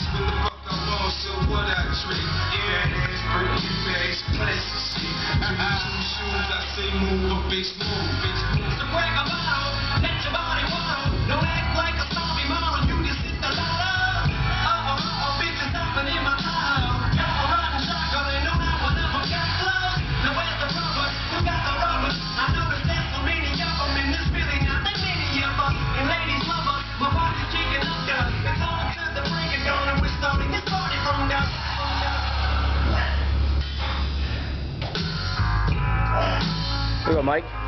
That's what the fuck I want, so what I drink. Yeah, ass, birthday bags, plastic shit. Two shoes, I say move, a bitch move, bitch move. So break a bottle, let your body waddle. Don't act like a zombie model, you just hit the lotto. Bitches hopping in my auto. Y'all riding shotgun, and no not one of them got close. Now where's the rubbers? Who got the rubbers? I noticed there's so many of them in this building. Not that many of us, and ladies love us. My body's kicking up, girl. It's on to the break of dawn, and we're starting this party from dusk. Here we go, Mike.